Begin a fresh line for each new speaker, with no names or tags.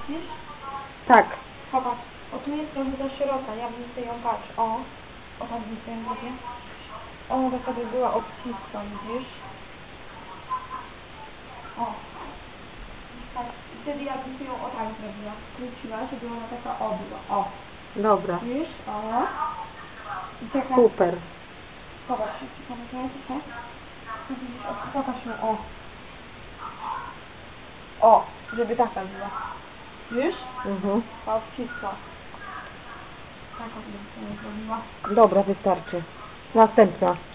Widzisz?
Tak.
Popatrz, o tu jest trochę za szeroka, ja bym sobie ją patrz, o tak bym sobie ją zrobię. Ona taka by była obcisła, widzisz? O. Tak, i wtedy ja bym sobie ją o tak zrobiła, skróciła, żeby ona taka była, o.
Dobra.
Widzisz? O. I taka...
Super.
Popatrz, popatrz, tak? No widzisz, o, pokaż ją, o. O, żeby taka była. Wiesz? Ta obcisła. Taka bym sobie zrobiła.
Dobra, wystarczy. Następna.